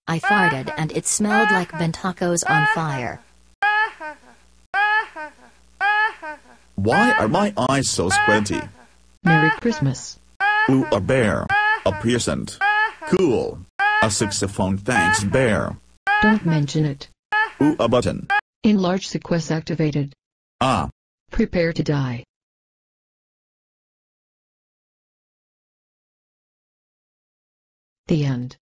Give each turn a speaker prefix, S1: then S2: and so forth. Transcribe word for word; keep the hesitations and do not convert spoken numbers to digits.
S1: I farted and it smelled like bentacos on fire.
S2: Why are my eyes so squinty?
S3: Merry Christmas.
S2: Ooh, a bear. A present. Cool. A saxophone, thanks, bear.
S3: Don't mention it.
S2: Ooh, a button.
S3: Enlarge sequence activated.
S2: Ah.
S3: Prepare to die. The end.